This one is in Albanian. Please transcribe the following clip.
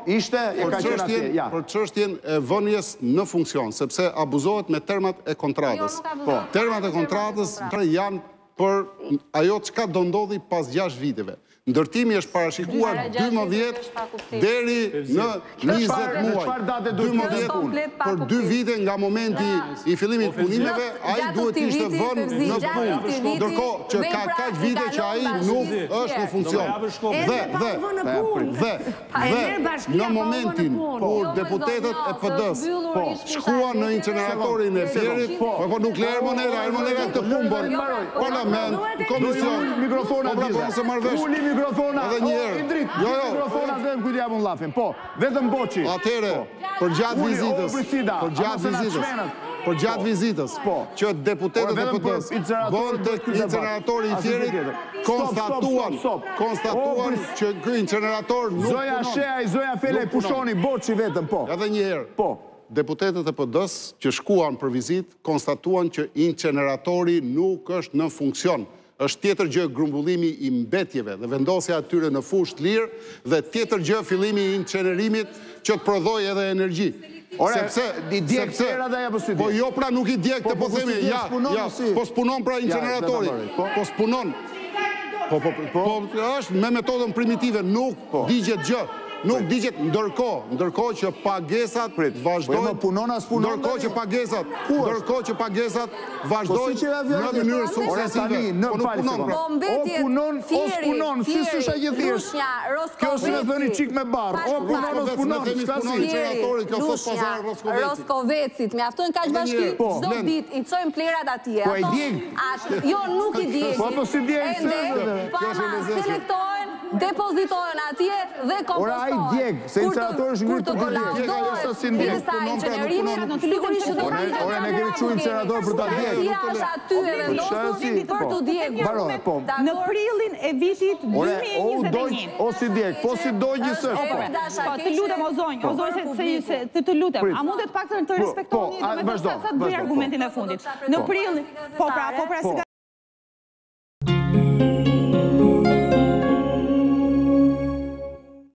ishte, e ka qenë atje, ja. Për çështjen e vënies në funksion, sepse abuzohet me termat e kontratës. Termat e kontratës janë për ajo çka do ndodhi pas 6 viteve. Ndërtimi është parashikuar 12 deri në 20 muaj. 12 për 2 vite nga momenti i fillimit punimeve, ai duhet të ishte vënë në punë. Ndërkohë që ka kaq vite që ai nuk është në funksion. Dhe në momentin kur deputetët e PD-s shkuan në inceneratorin e Fierit, po nuklear Monera të humbën parlament, komision, mikrofona mikrofona, edhe një herë. Indrit, mikrofona dhe më kujtë japë në lafin. Po, vetëm boqi. Atere, për gjatë vizitës, që deputetët e PD-s bën të inceneratori i Fierit, konstatuan që ky incenerator nuk punon. Zoja Sheaj, Zoja Fele, pushoni boqi vetëm, po. Edhe një herë. Po. Deputetët e PD-s që shkuan për vizit, konstatuan që inceneratori nuk është në funksion. Është tjetër gjë grumbullimi i mbetjeve dhe vendosja atyre në fushë të lirë dhe tjetër gjë fillimi i incenerimit që të prodhoj edhe energji. Po jo pra nuk i djek të po themi, po s'punon pra inceneratori, po s'punon. Po është me metodën primitive, nuk digjet gjë. Nuk digjet ndërkohë që pagesat vazhdojnë, ndërkohë që pagesat vazhdojnë në mënyrë suksesive. Po nuk punon pra. O s'punon, si s'është a gjithisht. Kjo si me thëni qik me barë. O punon, o s'punon. Roskovecit, me aftojnë kaq bashki, zdo dit, i cojnë plerat atje. Po e djeg. Jo, nuk i djeg. Po si djeg. Pa ma selektojnë, depozitojnë atje dhe kompostohen. I djeg, se incenerator është ngritë të djeg. Pjesa e incenerimit, sigurisht që do ka të ore, ne kemi që incenerator për të djeg. Pjesa është aty e vendosur për të djegur. Në prillin e vitit 2021. O si djeg, po si dojgjës është. Të lutem o zonjë, se të lutem. A mundet pak të respektoni, me të sa të bëj argumentin e fundit. Në prillin, po pra,